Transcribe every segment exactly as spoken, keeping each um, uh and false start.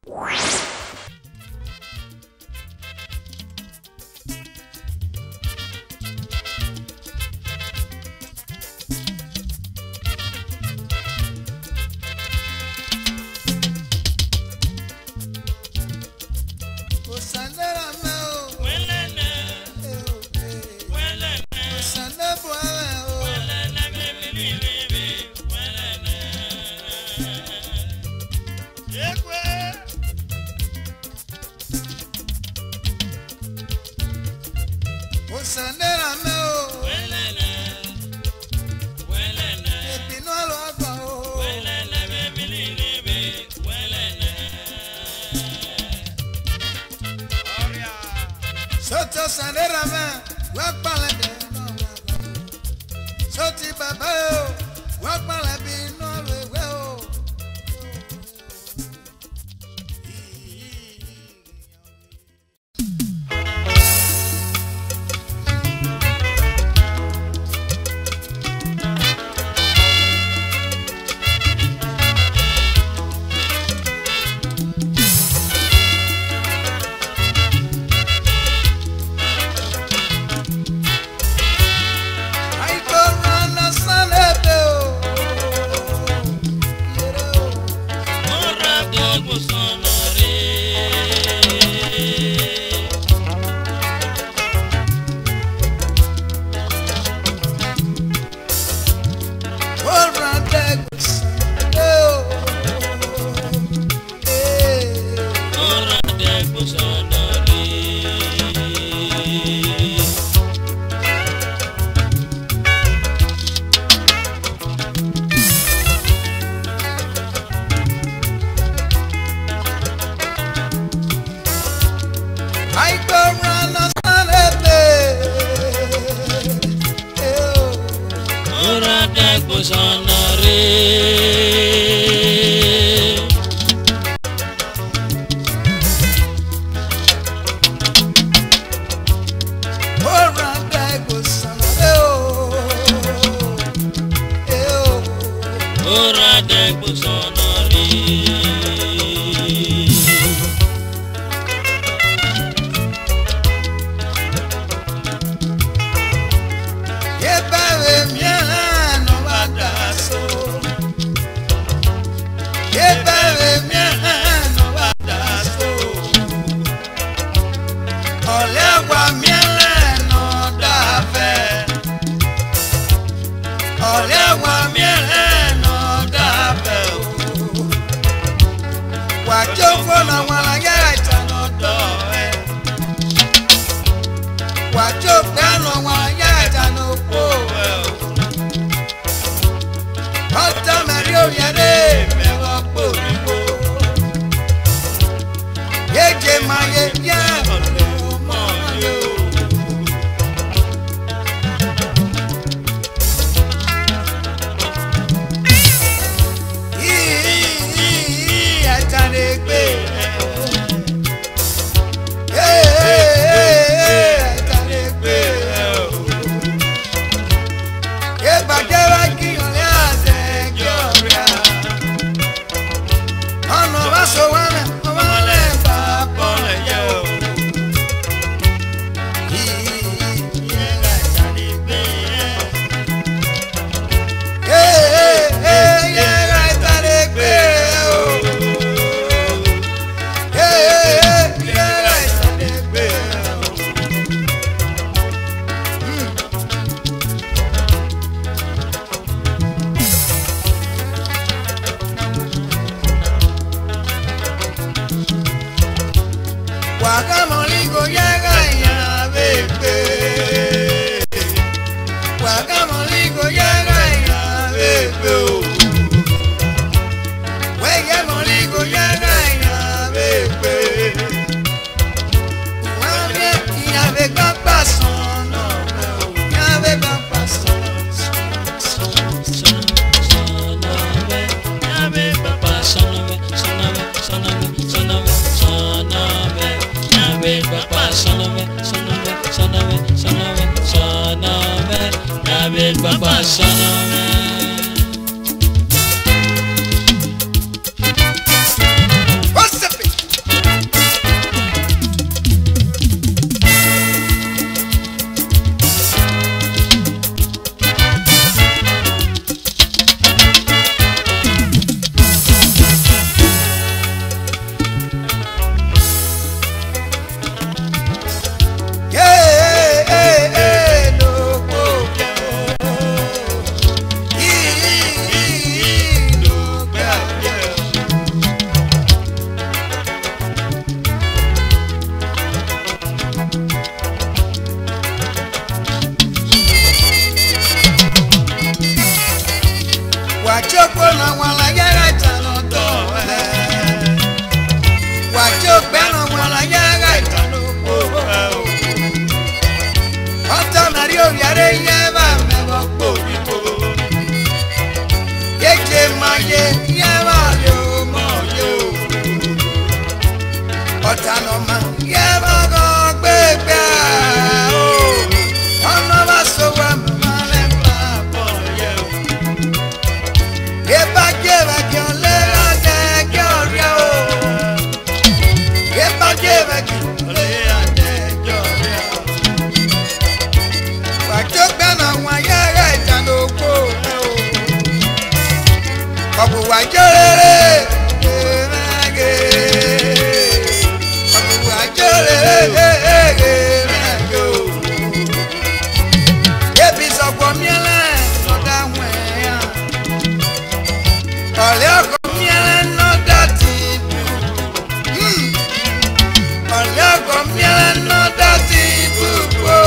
What's up? gbẹ́nà wọn la yẹ́rẹ́ ìtànà tó ẹ̀. Wàjọ́ gbẹ́nà wọn la yẹ́rẹ́ ìtànà tó ẹ̀. Ọ̀tọ̀ nàrí òyàrá yẹ́ bá mẹ́wọ́ pò nípò. Kéèké máa yẹ yẹ́ bá lè o mọ̀ yẹ o. Ọ̀tá nọ ma yẹ́ bá kọ́ gbégbé o. Ọ̀nà bá so wá mọ́ lẹ́ bá bọ̀ yẹ o. Yé bá jẹ́ bá kí ọ lé adé kí ọ rí o. Yé bá jẹ́ bá kí ọ lé adé kí ọ rí o. Wàjọ́ gbẹ́nà wọn yẹ́rẹ́ ìdáná ògbó rẹ o. Ọ̀bù wàjọ́ rere rẹ̀gẹ̀. Ọ̀bù wàjọ́ rere rẹ̀gẹ̀ o. Yébi sọ̀gbọ́n miẹ́lẹ̀ lọ́dà wẹ̀yà. Ọ̀lẹ́ ọkọ̀ miẹ́lẹ̀ lọ́dà ti dùn. Ọ̀lẹ́ ọkọ̀ miẹ́lẹ̀ lọ́dà ti dùn o.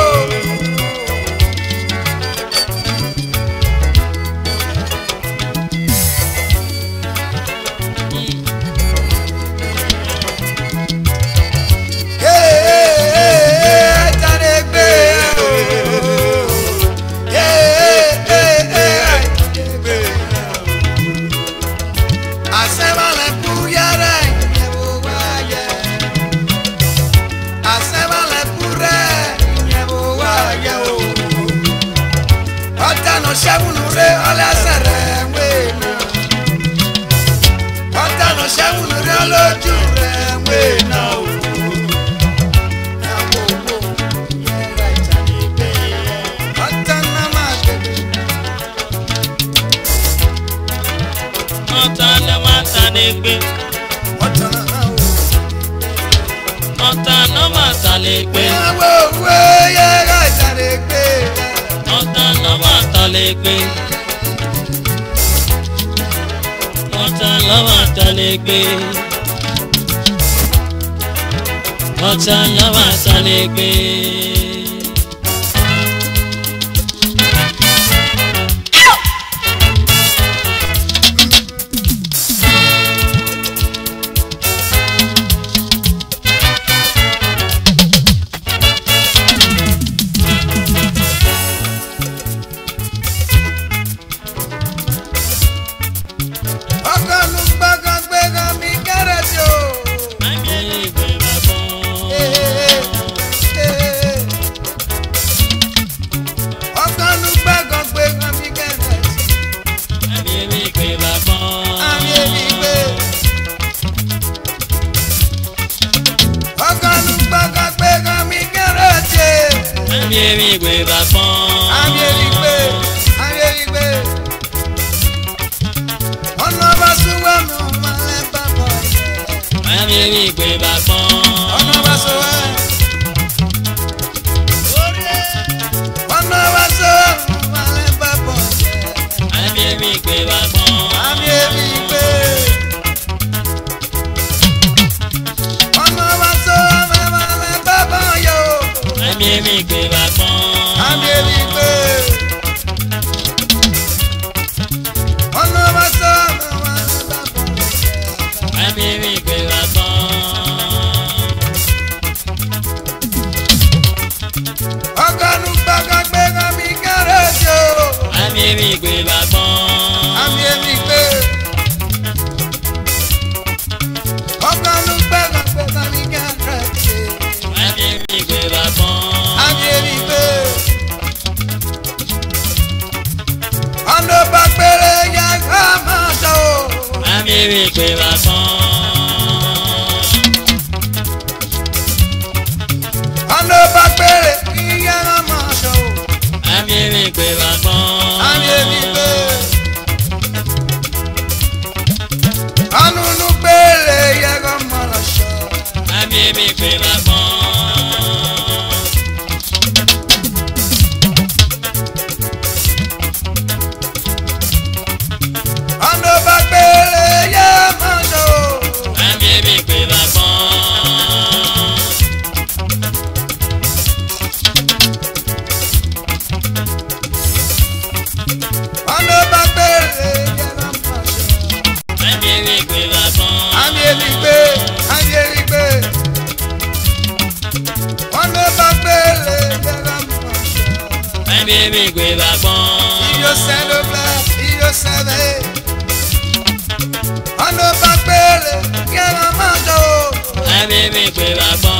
Ọ̀tá lọ́wọ́ àtàlẹ́gbẹ́. Ando bagbere ya mando gbé wa gbọ́n.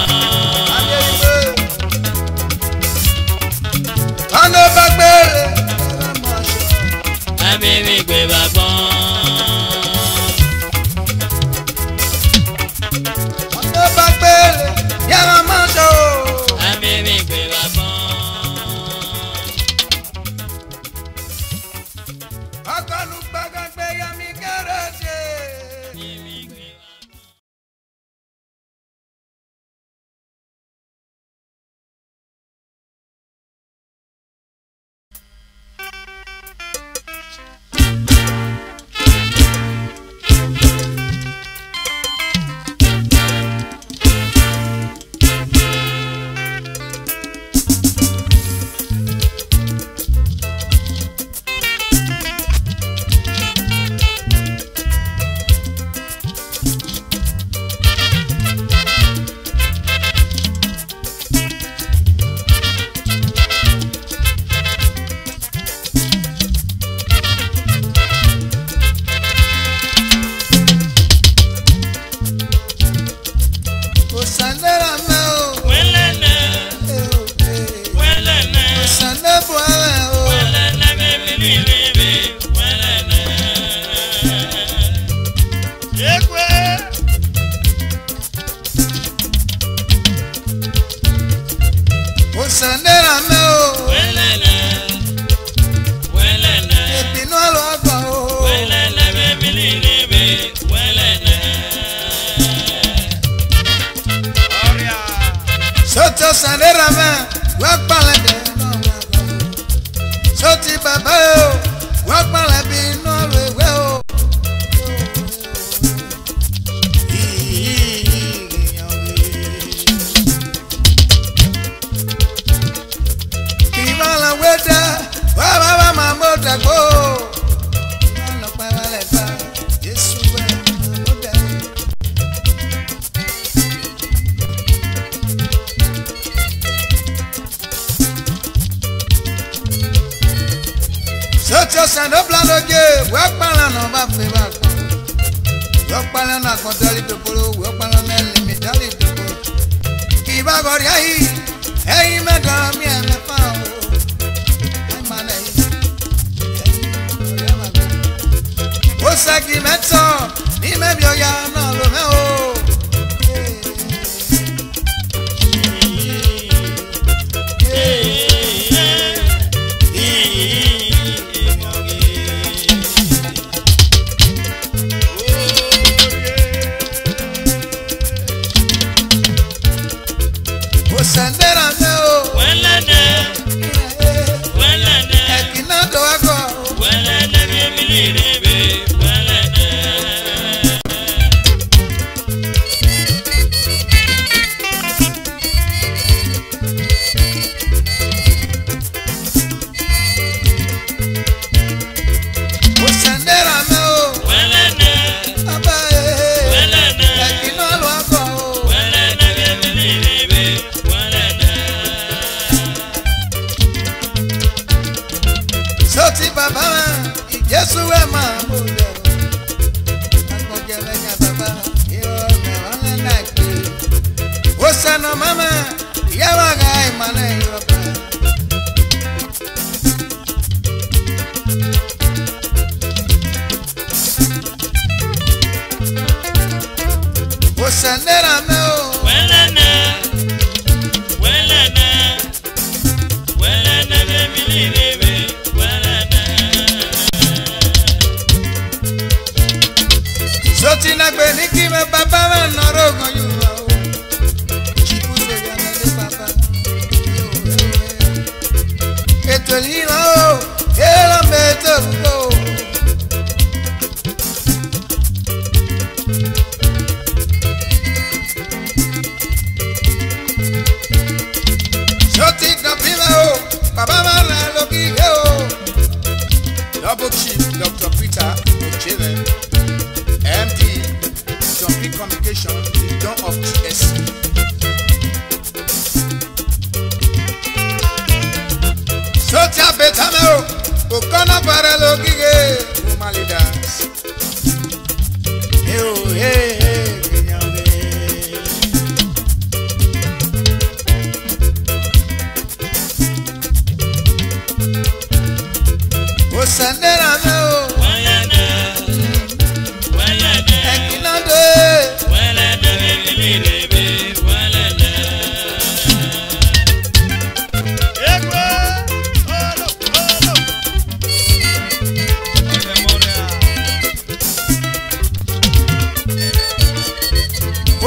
Ọ̀nà bá gbére. Àmì mi gbé wa gbọ́n. Ọ̀nà bá gbére. Yàrá máa ṣe o. Àmì mi gbé wa gbọ́n. Ọkọ̀lù gbàgbé yàmi kẹ́rẹ́ ṣe.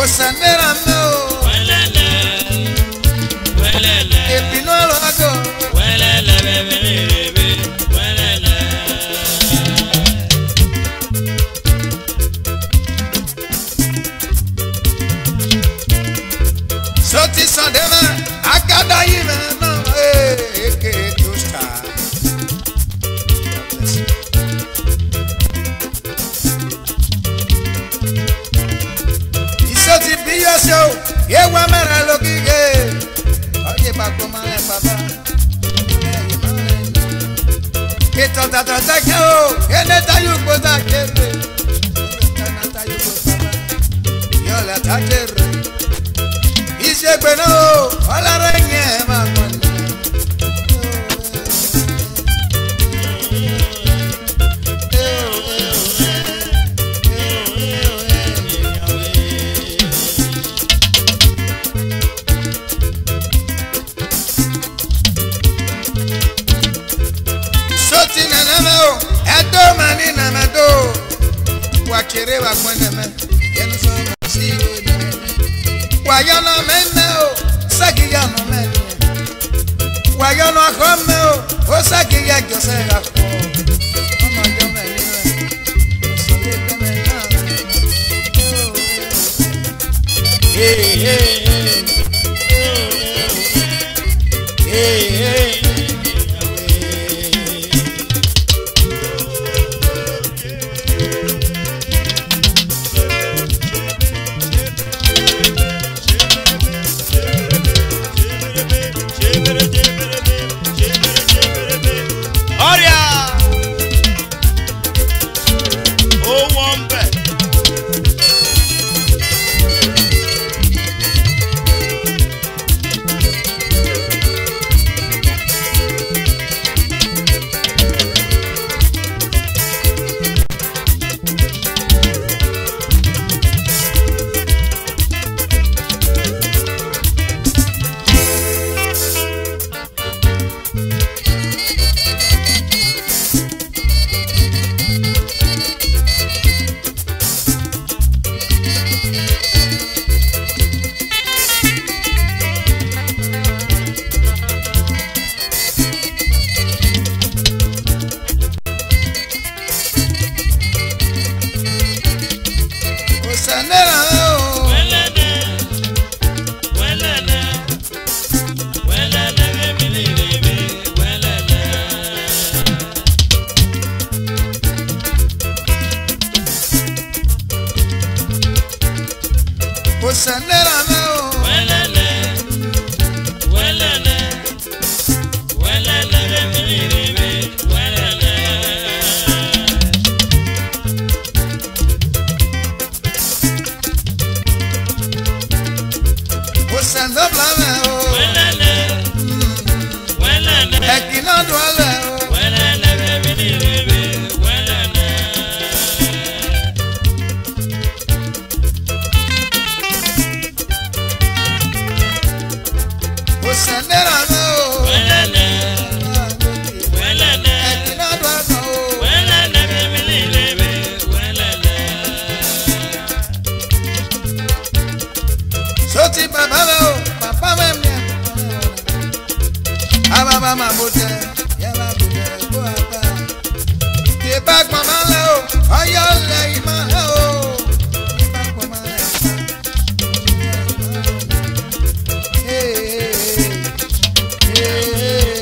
Osanera me o. Welele, welele. Epino alogo. Welele, bebe, welele. Soti sandema akada yime no eh eke tusta. Isoti biyoso ye wa mara lokige. Oye bako male baba. Keto tata takyo ene tayu kota kebe. Kana tayu kota baba. Yo la takere. Ise gbeno ọlọrọ yẹn máa gbọ́n ní. Soti naname o ẹdọ ma ni namado wa kere wa gbọ́n nẹmẹ yẹnu sọ ma si o ní. Wayano meme o, sagiyano meme. Wayano akome o, o sagiya jose akọ. Ọmọ ọjọ́ mẹ́rin rẹ̀, sọ̀rọ̀ ìgbẹ́mẹ̀ náà. Hey, hey, hey. Hey, hey. Osanera me o. Welele, welele, welele, bebe, welele. Osando blame o. Welele, welele. Ekino dwale o. Welele, bebe, welele. Osanera me o. Welele, welele. Ekino dwale o. Welele, bebe, welele. Soti baba me o. Papa me me. Ababa ma bote. Yaba bote ko apa. Te bag mama le o. Ayo le ima le o. Te bag mama le apa. Hey, hey, hey,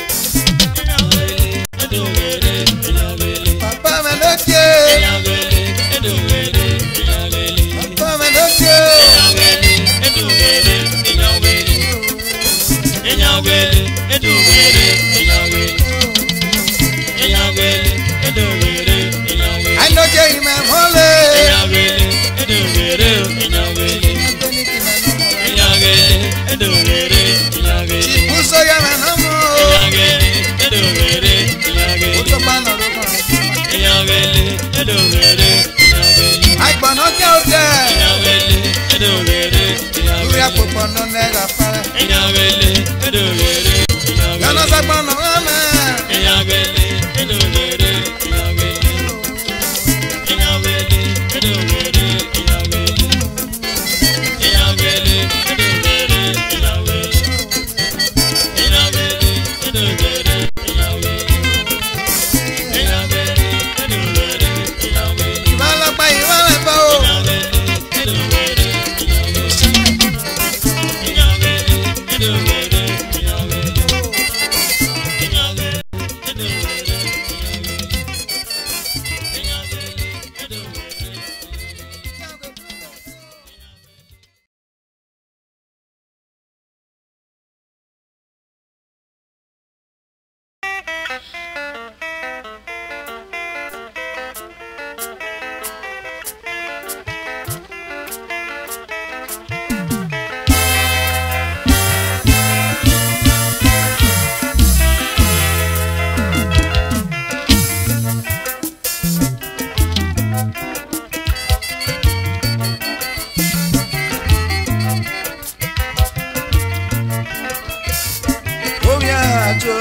Papa me lo quiere.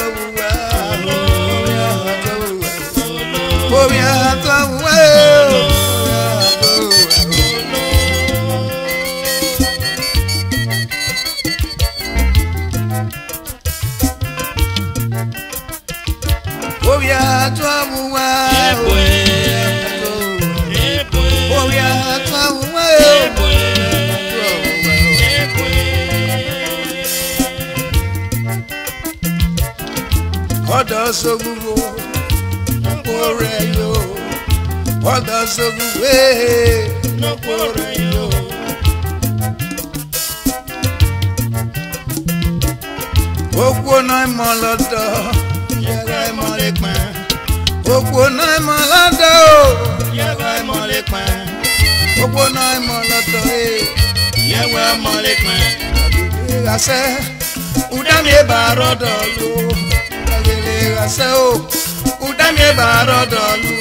Oda sogugo, oreyo. Oda soguwe, no oreyo. Okwo na molodo, yaga molekpa. Okwo na molodo, yaga molekpa. Okwo na molodo, yaga molekpa. Ase, udami barodo lo. Aseo, udamie barodolu.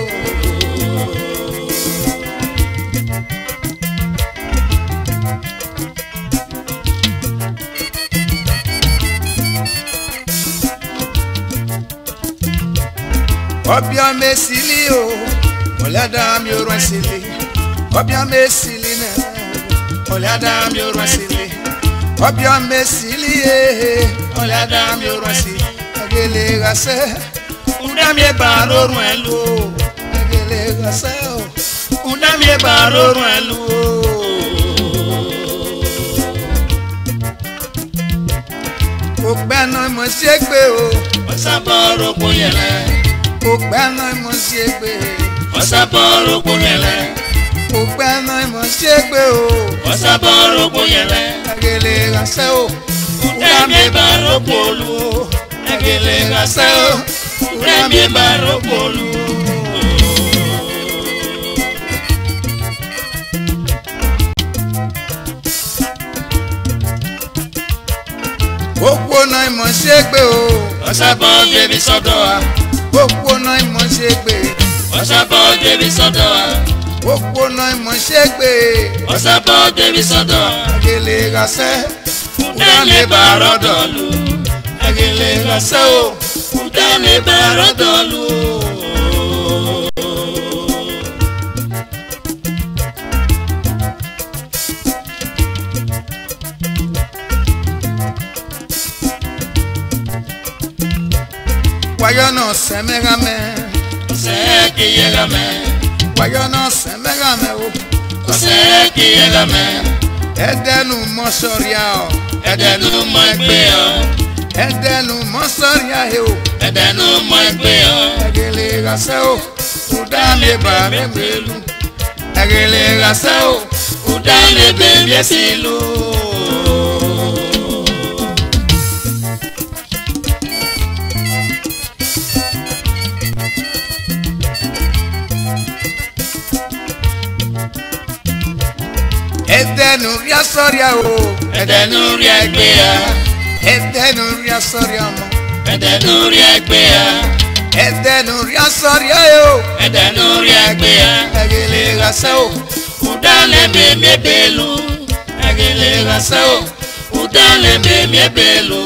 Obia mesili o, olada mi oro sili. Obia mesili ne, olada mi oro sili. Obia mesili e, olada mi oro sili. Agele gase, udamie baro ruelu. Agele gase, udamie baro ruelu. Ogbano mo segbe o, osaboro kunyele. Ogbano mo segbe, osaboro kunyele. Ogbano mo segbe o, osaboro kunyele. Agele gase o, udamie baro polu. Agele gaseo, udamie baro polu. Okwo na imo segbe o, osabo debi sodo a. Okwo na imo segbe, osabo debi sodo a. Okwo na imo segbe, osabo debi sodo a. Agele gaseo, udamie baro dolu. Agele gaseo, udamie baro dolu. Wayono semegame, oseki yegame. Wayono semegame o, oseki yegame. Edenu mosoria o, edenu moegbe o. Edenu mosoria o, edenu moegbe o. Agele gaseo, udamie bare belu. Agele gaseo, udamie bebie silu. Edenu ria soria o, edenu ria egbea. Edenu ria soria mo, edenu ria egbea. Edenu ria soria o, edenu ria egbea. Agele gaseo, udale bemie belu. Agele gaseo, udale bemie belu.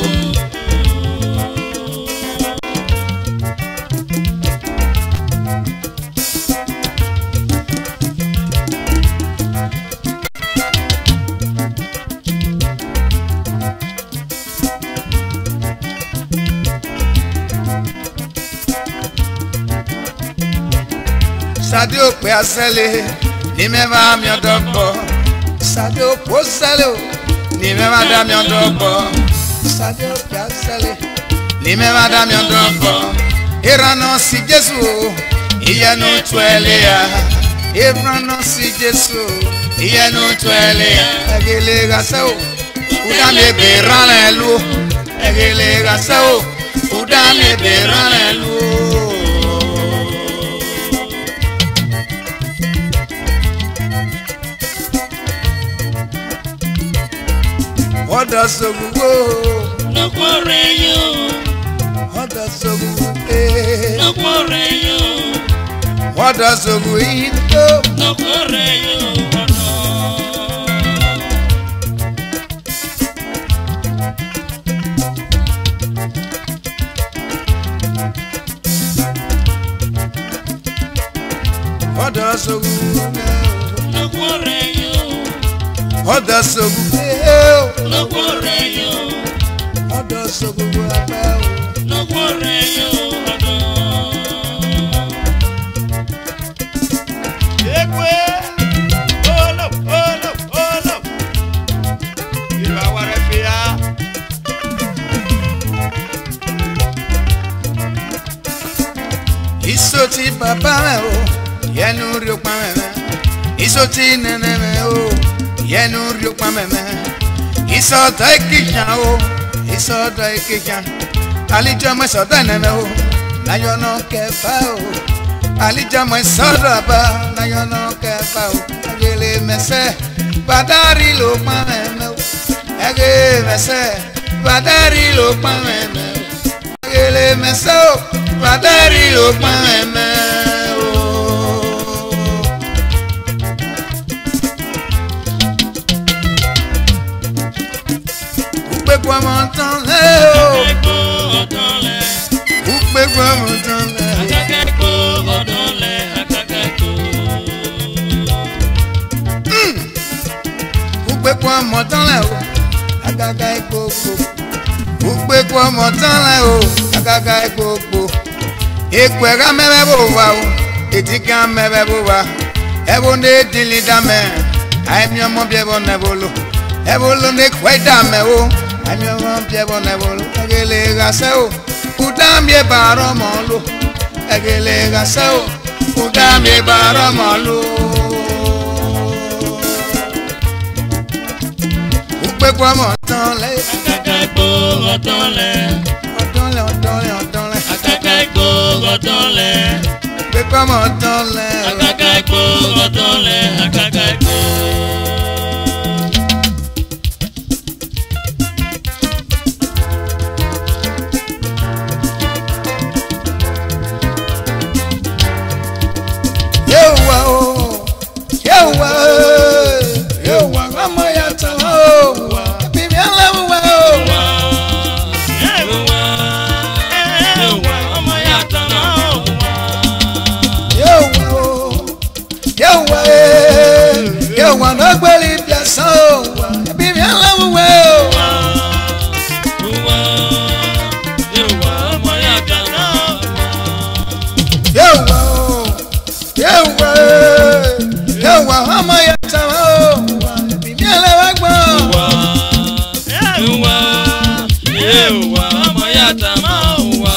Sadio pe asele, ni me va mi odopo. Sadio po sele o, ni me va da mi odopo. Sadio pe asele, ni me va da mi odopo. Irano si Jesu, iye no twele ya. Irano si Jesu, iye no twele ya. Agele gaseo, udamie berane lu. Agele gaseo, udamie berane lu. Oda sogugo, no oreyo. Oda sogugo, no oreyo. Oda sogugo, no oreyo. Odo sogu. Lokuoreyo. Odo sogu. Lokuoreyo. Odo sogu apa. Lokuoreyo. Ekwe. Olo, olo, olo. Iba warefia. Isoti papa o, yenu rio pa meme. Isoti nene me o, yenu rio pa meme. Isota ikisha o, isota ikisha. Alijama isota nene o, na yo no kefa o. Alijama isota ba, na yo no kefa o. Agele mese, badari lo pa meme o. Agele mese, badari lo pa meme o. Agele mese o. Badari lo pa meme o. Upe kwa montan le o. Upe kwa montan le. Akakeko odole akakeko. Upe kwa montan le o. Akakeko. Upe kwa montan le o. Akakeko. Ekwega mebe bowa o, etika mebe bowa. Ebo ne dili dame, aimyo mo biebo nebolo. Ebolo ne kweda me o, aimyo mo biebo nebolo. Egele gase o, udamye baro molo. Egele gase o, udamye baro molo. Upe kwa montan le, Akakeko odole. odole odole odole. Akakeko odole. Upe kwa montan le. Akakeko odole akakeko. Yewa o, yewa, yewa, mama ya tawa o, bibi alawa o. Ewa, ewa, ọmọ yàtọ̀ náà wà. Yewa o, yewa e, yewa no gbeli biasa o, bibi alawa o. Ewa, ewa, ọmọ yàtọ̀ náà wà. Yewa o, yewa e, yewa, mama ya tawa o, bibi alawa o. Ewa, ewa, ọmọ yàtọ̀ náà wà.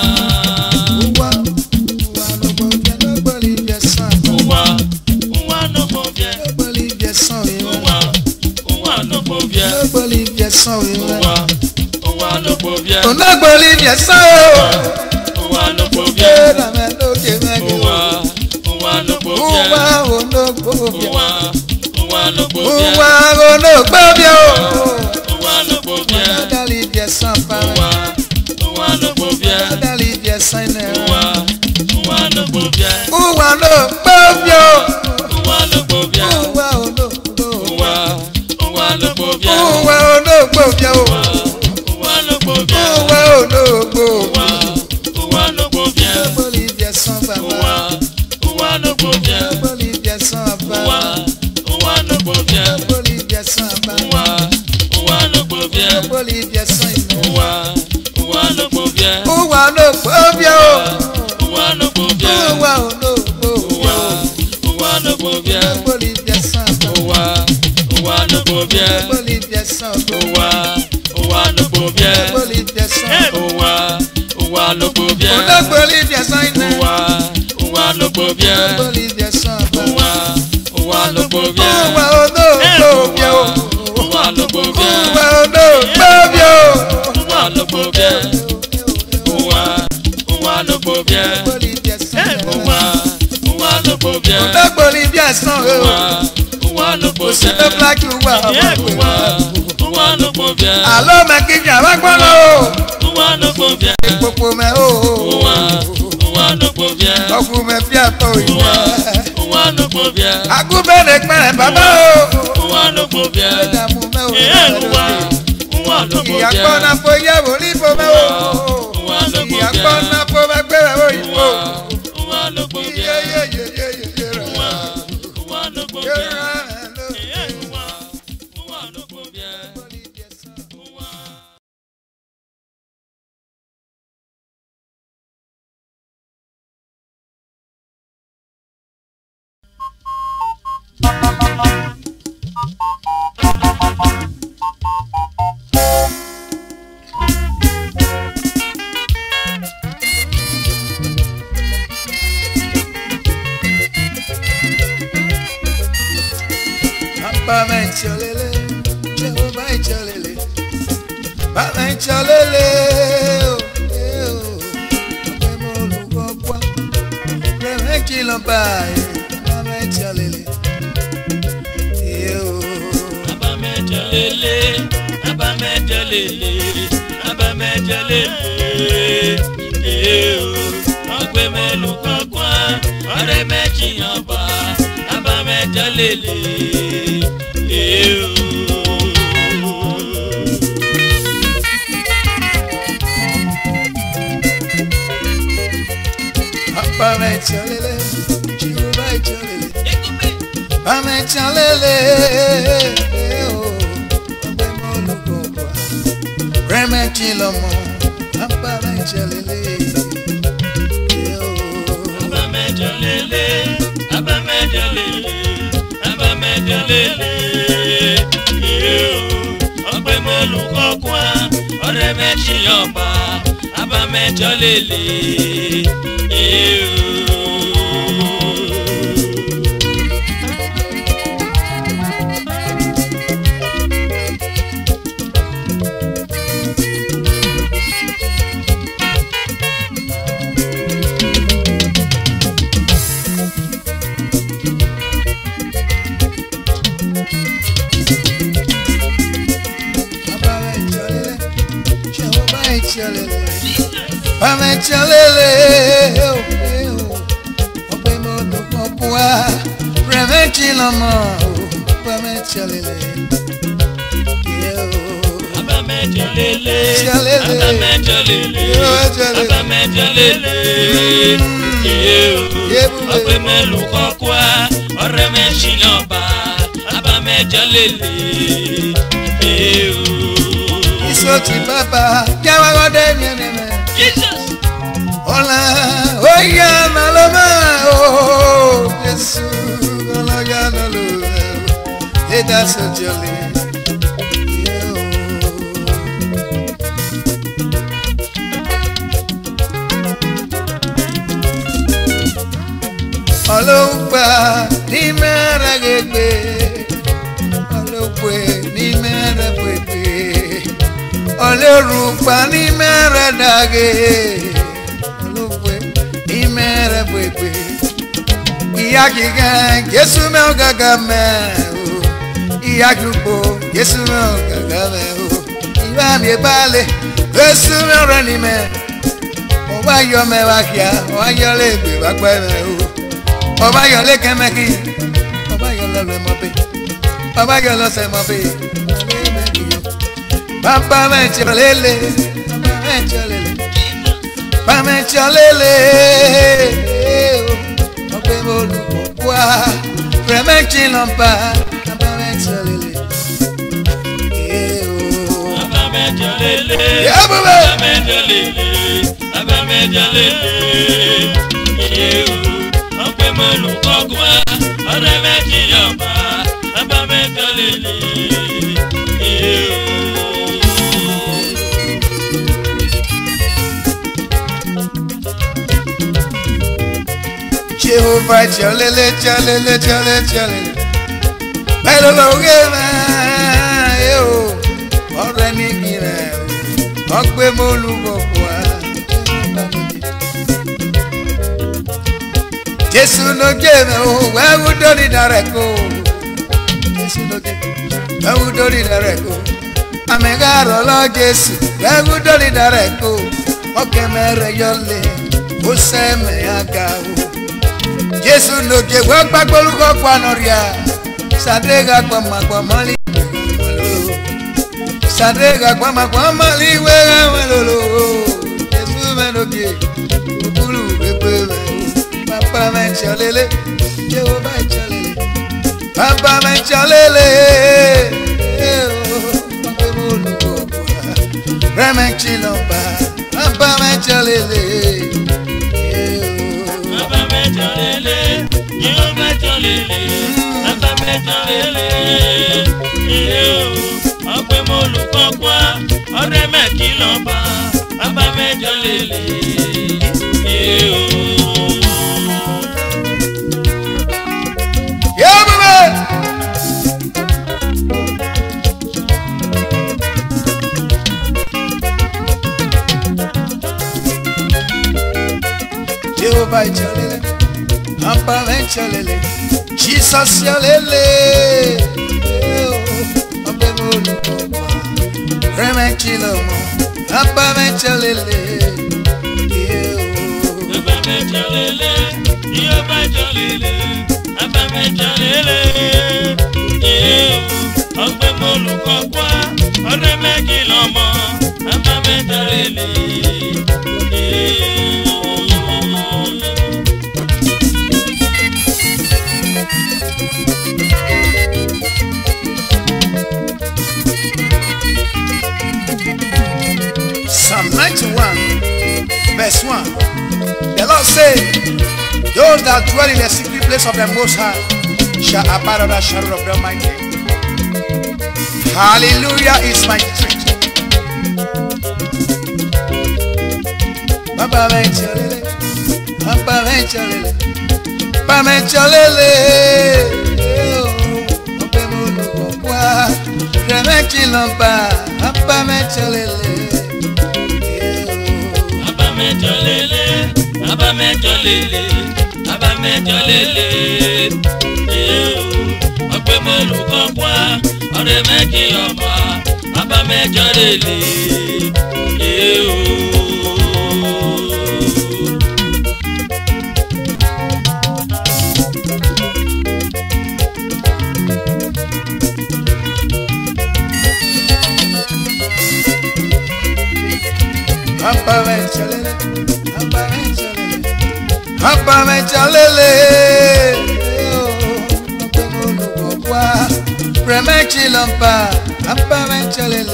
Uwa, uwa no gbeli no gbeli biasa, Uwa, uwa no kò bíẹ́. no gbeli biasa o. Uwa, uwa no kò bíẹ́. No gbeli biasa o. Uwa, uwa no kò bíẹ́. No gbeli biasa o. Uwa no kò bíẹ́. Era me lo que me Uwa, uwa no kò bíẹ́. Uwa o no gbobia. Uwa, uwa no kò bíẹ́. Uwa o no gbobia o. Uwa no kò bíẹ́. Dali biasa pa. Uwa, uwa no kò bíẹ́. Dali biasa ne. Uwa, uwa no kò bíẹ́. Uwa no gbobia o. Uwa no kò bíẹ́. Uwa o no gbobia. Uwa, uwa no kò bíẹ́. Uwa o no gbobia o. Uwa no kò bíẹ́. Uwa o no gbobia. Uwa, uwa no kò bíẹ́. Dali biasa pa. Uwa, uwa no kò bíẹ́. Dali biasa pa. Uwa, uwa no kò bíẹ́. Dali biasa pa. Uwa, uwa no kò bíẹ́. Dali biasa ne. Uwa, uwa no kò bíẹ́. Uwa no gbobia o. Uwa no kò bíẹ́. Uwa o no gbobia. Uwa, uwa no kò bíẹ́. Dali biasa pa. Uwa, uwa no kò bíẹ́. Dali biasa pa. Uwa, uwa no kò bíẹ́. Dali biasa pa. Uwa, uwa no kò bíẹ́. Onagboli biasa ne. Uwa, uwa no kò bíẹ́. Dali biasa pa. Uwa, uwa no kò bíẹ́. Uwa o no gbobia o. Uwa no kò bíẹ́. Uwa o no gbobia o. Uwa no kò bíẹ́. Uwa, uwa no kò bíẹ́. Dali biasa ne. Uwa, uwa no kò bíẹ́. Onagboli biasa o. Uwa, uwa no kò Se bíẹ́. black you wa. Uwa, uwa no kò bíẹ́. Alo me kija wa gbona o. Uwa no kò bíẹ́. Popo me o. Uwa, uwa no kò bíẹ́. Oku me fi ato Uwa, ina. uwa no kò bíẹ́. Agube de pere baba o. Uwa no kò bíẹ́. Damu me o. Uwa, uwa no kò Iya bíẹ́. gbona fo ye woli fo me o. Uwa no kò Iya bíẹ́. gbona fo me gbere o. Uwa, uwa no kò Ye bíẹ́. ye ye ye ye ye. Uwa, Papa Mencholele, Jehovah Mencholele, Papa Mencholele, oh, oh, Papa Molukokwa, Papa Kilombai, Papa Mencholele, oh, Papa Mencholele, Papa Mencholele, Papa Mencholele, oh, Papa Molukokwa, Papa Mencholele. Abamejalele, eh oh. Abamejalele, Jehovah Jalele, Abamejalele, eh oh. Abemolukokwa, Remechilomo, Abamejalele, eh oh. Abamejalele. Abamejalele, Abamejalele, ọgbẹ́ mọ́lùkọ́kọ́, ọ̀rẹ́ méjì ọba, Abamejalele, Abamejalele, oh, oh, Ope Molukokwa, Remechilomo, Abamejalele, oh, Abamejalele, Abamejalele, Abamejalele, ọgbẹ́ mọ́lùkọ́kọ́, ọ̀rẹ́ méjì ọba, Abamejalele, Isoti Baba, Jawagode Mieneme. Jesus. Ola, oya naloma, oh, Yesu, ola ya naloma, eda sojole, Olopa ni mera gbe, Olopwe ni mera gbe, Olorupa ni mera dage. Mere bwekwe iya giga Yesu me ogaga me o iya grupo Yesu me ogaga me o iba mi bale Yesu me rani me o ba yo me wa kia o ba yo le gbe wa pe me o o ba yo le ke me ki o ba yo le mo pe o ba yo lo se mo pe Papa Mencholele, Papa Mencholele, Papa Mencholele, Ope Molukokwa, Remechilompa, Papa Mencholele, Papa Mencholele, Papa Mencholele, Papa Mencholele, Ope Molukokwa, Remechilompa, Papa Mencholele. Jehovah Jalele, Jalele, Jalele, Jalele. Melolo gema, yo. Ọ̀rẹ́ ni gire, ọgbẹ́ Molukokwa. Jesu no geme o, wewu dori dareko. Jesu no geme, wewu dori dareko. Amegaro lo Jesu, wewu dori dareko. Okemere yole, oseme agawo. Jesu no ge wa gbagbo Molukokwa noria sadega kwa makwa mali sadega kwa makwa mali we malolo Jesu me no ge bulu bebe Papa Mencholele Jehovah Jalele Papa Mencholele Papa Molukokwa Remechilompa Papa Mencholele Abamejalele, Abamejalele, Abamejalele, ọgbẹ́ Molukokwa, ọ̀rẹ́ Mencholompa, Abamejalele, Jehovah Jalele, Papa Jalele, Jesus Jalele, Abemolu, Remechilamo, Papa Jalele, Papa Jalele, Jehovah Jalele, Papa Jalele, Abemolu, Remechilamo, Papa Jalele. Psalm ninety-one, verse one. The Lord said, those that dwell in the secret place of the Most High shall abide under the shadow of the Almighty. Hallelujah is my strength. Papa Jalele, Papa Jalele, Papa Jalele, Remechilamba, Papa Jalele. Abamejolele, abamejolele, abamejolele. Ọpẹ́ mọ́lùkọ́ kwa, ọ̀rẹ́ méjì ọba, abamejolele. Papa Jalele, Papa Jalele, Papa Jalele, Remechilamba, Papa Jalele,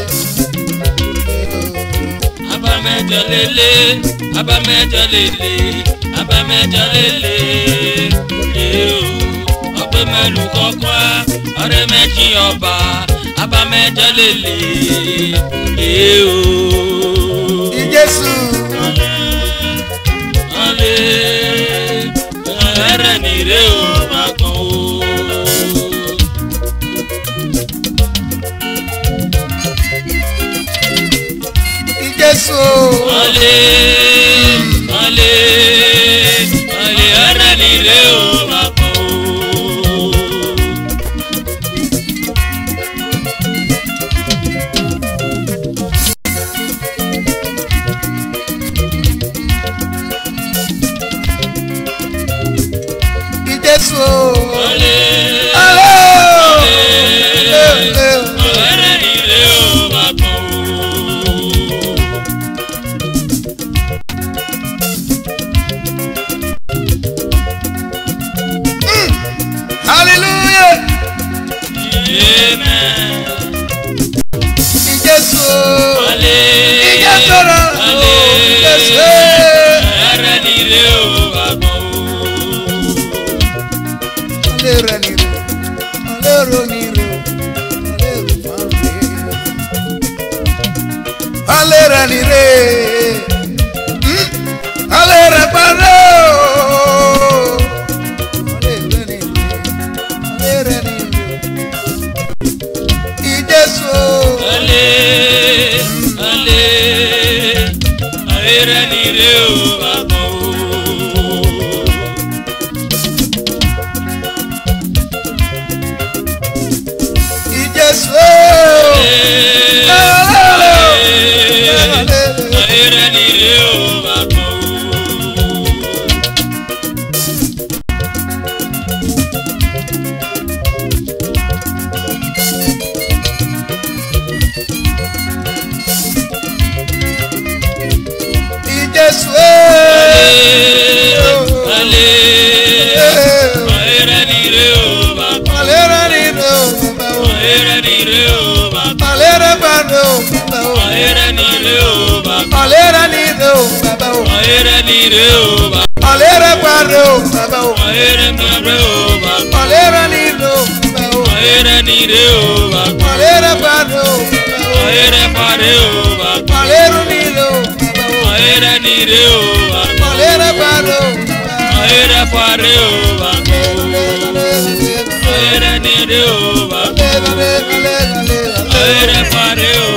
Abamejolele, abamejolele, abamejolele. Ọpẹ́ mọ́lùkọ́ kwa, ọ̀rẹ́ méjì ọba, abamejolele. Jesus. Ale, ale, ni re o mako. Jesus. Ale, ale, ale, ale, ni re o mako. Pare